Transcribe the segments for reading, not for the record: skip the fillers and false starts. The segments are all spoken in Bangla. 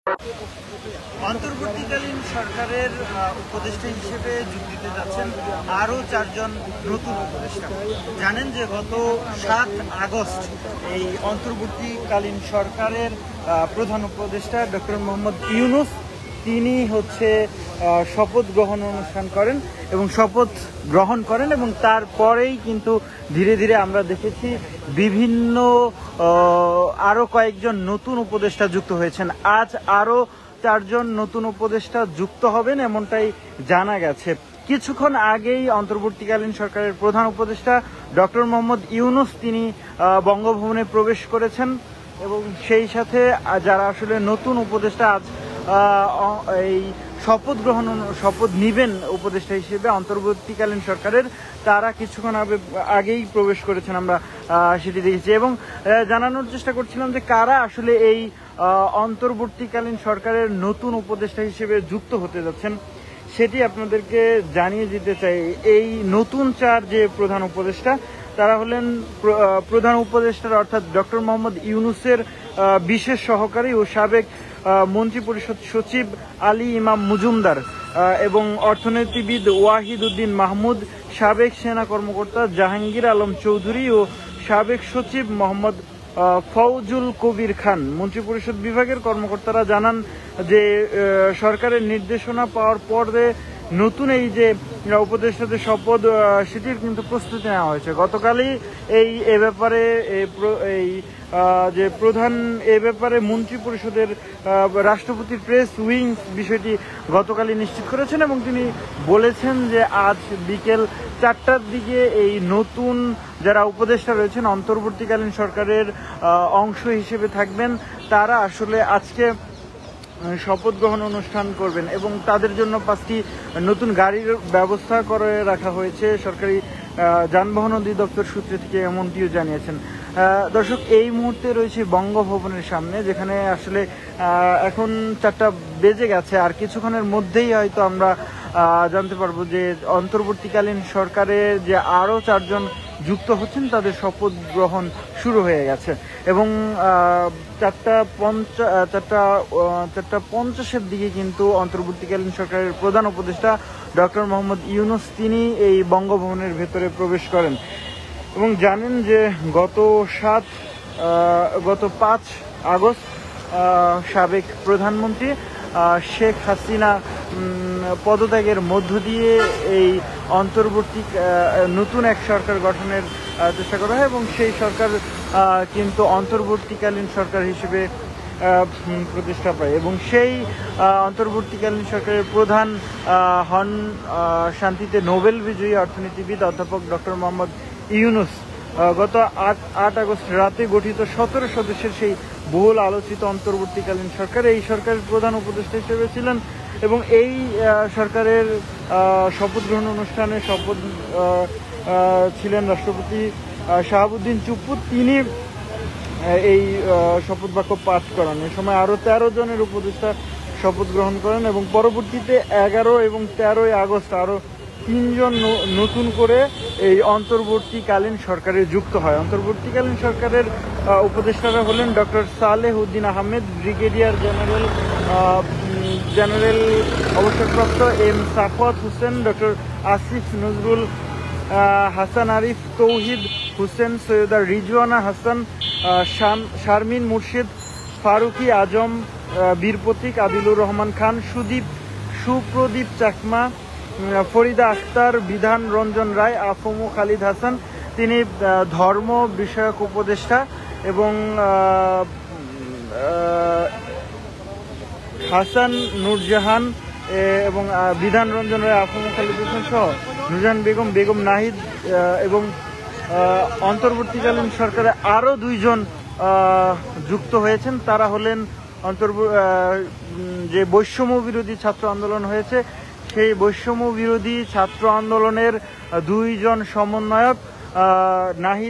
অন্তর্বর্তীকালীন সরকারের উপদেষ্টা হিসেবে যোগ দিতে যাচ্ছেন আরও 4 জন নতুন উপদেষ্টা। জানেন যে গত 7 আগস্ট এই অন্তর্বর্তীকালীন সরকারের প্রধান উপদেষ্টা ডক্টর মোহাম্মদ ইউনূস তিনি শপথ গ্রহণ অনুষ্ঠান করেন এবং শপথ গ্রহণ করেন এবং তারপরেই কিন্তু ধীরে ধীরে আমরা দেখেছি বিভিন্ন আরও কয়েকজন নতুন উপদেষ্টা যুক্ত হয়েছেন। আজ আরও 4 জন নতুন উপদেষ্টা যুক্ত হবেন এমনটাই জানা গেছে। কিছুক্ষণ আগেই অন্তর্বর্তীকালীন সরকারের প্রধান উপদেষ্টা ডক্টর মোহাম্মদ ইউনূস তিনি বঙ্গভবনে প্রবেশ করেছেন এবং সেই সাথে যারা আসলে নতুন উপদেষ্টা আজ এই শপথ নিবেন উপদেষ্টা হিসেবে অন্তর্বর্তীকালীন সরকারের, তারা কিছুক্ষণ আগেই প্রবেশ করেছেন, আমরা সেটি দেখেছি এবং জানানোর চেষ্টা করছিলাম যে কারা আসলে এই অন্তর্বর্তীকালীন সরকারের নতুন উপদেষ্টা হিসেবে যুক্ত হতে যাচ্ছেন সেটি আপনাদেরকে জানিয়ে দিতে চাই। এই নতুন 4 যে প্রধান উপদেষ্টা তারা হলেন প্রধান উপদেষ্টার অর্থাৎ ডক্টর মোহাম্মদ ইউনূসের বিশেষ সহকারী ও সাবেক মন্ত্রিপরিষদ সচিব আলী ইমাম মজুমদার এবং অর্থনীতিবিদ ওয়াহিদ উদ্দিন মাহমুদ, সাবেক সেনা কর্মকর্তা জাহাঙ্গীর আলম চৌধুরী ও সাবেক সচিব মোহাম্মদ ফৌজুল কবির খান। মন্ত্রিপরিষদ বিভাগের কর্মকর্তারা জানান যে সরকারের নির্দেশনা পাওয়ার পরে নতুন এই যে উপদেষ্টাদের শপথ সেটির কিন্তু প্রস্তুতি নেওয়া হয়েছে। গতকালই এ ব্যাপারে যে প্রধান এ ব্যাপারে মন্ত্রিপরিষদের রাষ্ট্রপতির প্রেস উইংস বিষয়টি গতকালই নিশ্চিত করেছেন এবং তিনি বলেছেন যে আজ বিকেল 4টার দিকে এই নতুন যারা উপদেষ্টা রয়েছেন অন্তর্বর্তীকালীন সরকারের অংশ হিসেবে থাকবেন তারা আসলে আজকে শপথ গ্রহণ অনুষ্ঠান করবেন এবং তাদের জন্য 5টি নতুন গাড়ির ব্যবস্থা করে রাখা হয়েছে। সরকারি যানবাহন অধিদপ্তর সূত্র থেকে এমনটিও জানিয়েছেন। দর্শক, এই মুহূর্তে রয়েছে বঙ্গভবনের সামনে, যেখানে আসলে এখন 4টা বেজে গেছে, আর কিছুক্ষণের মধ্যেই হয়তো আমরা জানতে পারবো যে অন্তর্বর্তীকালীন সরকারের যে আরও 4 জন যুক্ত হচ্ছেন তাদের শপথ গ্রহণ শুরু হয়ে গেছে এবং 4:50 দিকে কিন্তু অন্তর্বর্তীকালীন সরকারের প্রধান উপদেষ্টা ডক্টর মোহাম্মদ ইউনূস তিনি এই বঙ্গভবনের ভেতরে প্রবেশ করেন এবং জানেন যে গত 5 আগস্ট সাবেক প্রধানমন্ত্রী শেখ হাসিনা পদত্যাগের মধ্য দিয়ে এই নতুন এক সরকার গঠনের চেষ্টা করা হয় এবং সেই সরকার কিন্তু অন্তর্বর্তীকালীন সরকার হিসেবে প্রতিষ্ঠা পায় এবং সেই অন্তর্বর্তীকালীন সরকারের প্রধান হন শান্তিতে নোবেল বিজয়ী অর্থনীতিবিদ অধ্যাপক ডক্টর মোহাম্মদ ইউনূস। গত 8 আগস্ট রাতে গঠিত 17 সদস্যের সেই বহুল আলোচিত অন্তর্বর্তীকালীন সরকার এই সরকারের প্রধান উপদেষ্টা হিসেবে ছিলেন এবং এই সরকারের শপথ গ্রহণ অনুষ্ঠানে ছিলেন রাষ্ট্রপতি শাহাবুদ্দিন চুপ্পু। তিনি এই শপথ বাক্য পাঠ করান। এই সময় আরও 13 জনের উপদেষ্টা শপথ গ্রহণ করেন এবং পরবর্তীতে 11 এবং 13 আগস্ট আরও 3 জন নতুন করে এই অন্তর্বর্তীকালীন সরকারে যুক্ত হয়। অন্তর্বর্তীকালীন সরকারের উপদেষ্টারা হলেন doctor Saleh Uddin Ahmed, brigadier general অবসরপ্রাপ্ত এম সাফওয়াত হোসেন, ডক্টর আসিফ নজরুল হাসান, আরিফ তৌহিদ হোসেন, সৈয়দা রিজওয়ানা হাসান, শারমিন মুর্শিদ, ফারুকি আজম, বীর প্রতীক, আদিলুর রহমান খান, সুপ্রদীপ চাকমা, ফরিদা আক্তার, বিধান রঞ্জন রায়, আফমু খালিদ হাসান তিনি ধর্ম বিষয়ক উপদেষ্টা এবং হাসান নুরজাহান এবং বিধান রঞ্জন রায়, আফমু খালিদ হাসান সহ নুরজাহান বেগম নাহিদ এবং অন্তর্বর্তীকালীন সরকারে আরও 2 জন যুক্ত হয়েছেন। তারা হলেন যে বৈষম্য বিরোধী ছাত্র আন্দোলন হয়েছে সেই বৈষম্য বিরোধী ছাত্র আন্দোলনের 2 জন সমন্বয়ক নাহিদ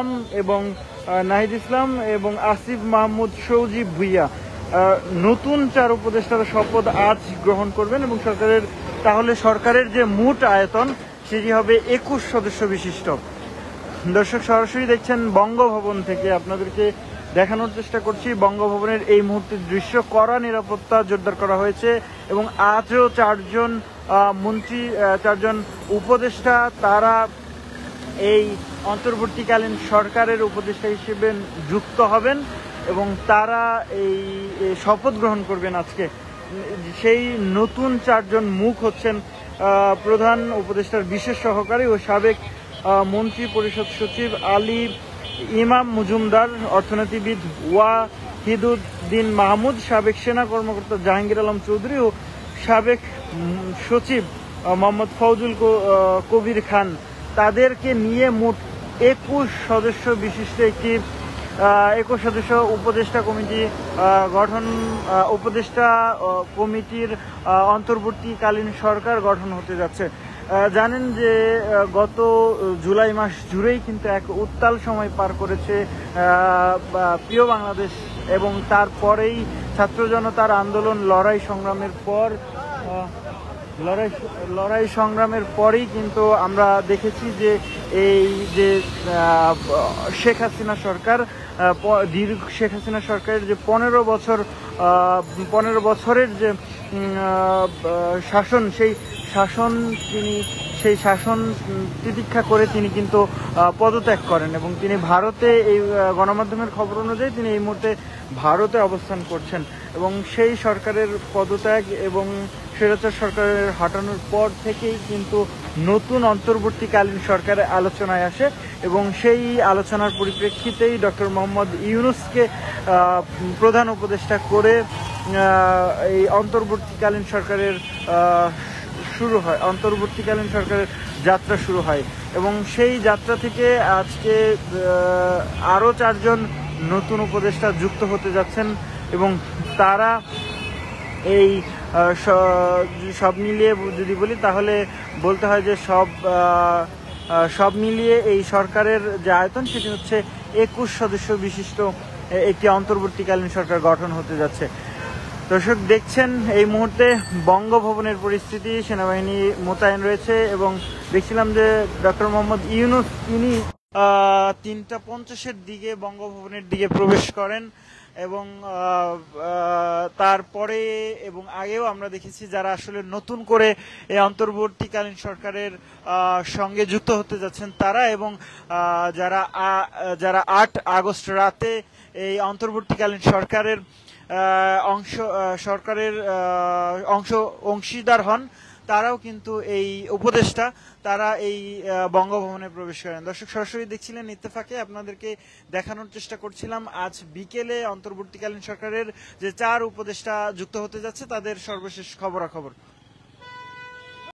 ইসলাম এবং আসিফ মাহমুদ সৌজিব ভুইয়া। নতুন 4 উপদেষ্টারা শপথ আজ গ্রহণ করবেন এবং সরকারের যে মোট আয়তন সেটি হবে 21 সদস্য বিশিষ্ট। দর্শক, সরাসরি দেখছেন বঙ্গভবন থেকে, আপনাদেরকে দেখানোর চেষ্টা করছি বঙ্গভবনের এই মুহূর্তের দৃশ্য। কড়া নিরাপত্তা জোরদার করা হয়েছে এবং আজও চারজন মন্ত্রী, চারজন উপদেষ্টা তারা এই অন্তর্বর্তীকালীন সরকারের উপদেষ্টা হিসেবে যুক্ত হবেন এবং তারা এই শপথ গ্রহণ করবেন আজকে। সেই নতুন চারজন মুখ হচ্ছেন প্রধান উপদেষ্টার বিশেষ সহকারী ও সাবেক মন্ত্রী পরিষদ সচিব আলী ইমাম মজুমদার, অর্থনীতিবিদ ওয়াহিদুদ্দিন মাহমুদ, সাবেক সেনা কর্মকর্তা জাহাঙ্গীর আলম চৌধুরী ও সাবেক সচিব মোহাম্মদ ফৌজুল কবির খান। তাদেরকে নিয়ে মোট 21 সদস্য বিশিষ্ট একটি 21 সদস্য উপদেষ্টা কমিটি গঠন, উপদেষ্টা কমিটির অন্তর্বর্তীকালীন সরকার গঠন হতে যাচ্ছে। জানেন যে গত জুলাই মাস জুড়েই কিন্তু এক উত্তাল সময় পার করেছে প্রিয় বাংলাদেশ এবং তারপরেই ছাত্র জনতার আন্দোলন, লড়াই সংগ্রামের পরেই কিন্তু আমরা দেখেছি যে এই যে শেখ হাসিনা সরকার, শেখ হাসিনা সরকারের যে 15 বছরের যে শাসন, সেই শাসন তিতিক্ষা করে তিনি কিন্তু পদত্যাগ করেন এবং তিনি ভারতে, এই গণমাধ্যমের খবর অনুযায়ী তিনি এই মুহূর্তে ভারতে অবস্থান করছেন এবং সেই সরকারের পদত্যাগ এবং স্বৈরাচার সরকারের হটানোর পর থেকেই কিন্তু নতুন অন্তর্বর্তীকালীন সরকারের আলোচনায় আসে এবং সেই আলোচনার পরিপ্রেক্ষিতেই ডক্টর মোহাম্মদ ইউনূসকে প্রধান উপদেষ্টা করে এই অন্তর্বর্তীকালীন সরকারের যাত্রা শুরু হয় এবং সেই যাত্রা থেকে আজকে আরও চারজন নতুন উপদেষ্টা যুক্ত হতে যাচ্ছেন এবং তারা এই সব মিলিয়ে যদি বলি তাহলে বলতে হয় যে সব মিলিয়ে এই সরকারের যে আয়তন সেটি হচ্ছে 21 সদস্য বিশিষ্ট একটি অন্তর্বর্তীকালীন সরকার গঠন হতে যাচ্ছে। দর্শক দেখছেন এই মুহূর্তে বঙ্গভবনের পরিস্থিতি, সেনাবাহিনী মোতায়েন রয়েছে এবং দেখছিলাম যে ডক্টর মোহাম্মদ ইউনূস তিনি 3:50 দিকে বঙ্গভবনের দিকে প্রবেশ করেন এবং তারপরে এবং আগেও আমরা দেখেছি যারা আসলে নতুন করে এই অন্তর্বর্তীকালীন সরকারের সঙ্গে যুক্ত হতে যাচ্ছেন তারা এবং যারা 8 আগস্ট রাতে এই অন্তর্বর্তীকালীন সরকারের অংশীদার হন, তারাও কিন্তু এই উপদেষ্টা তারা এই বঙ্গভবনে প্রবেশ করেন। দর্শক সরাসরি দেখছিলেন ইত্তেফাকে, আপনাদেরকে দেখানোর চেষ্টা করছিলাম আজ বিকেলে অন্তর্বর্তীকালীন সরকারের যে 4 উপদেষ্টা যুক্ত হতে যাচ্ছে তাদের সর্বশেষ খবরাখবর।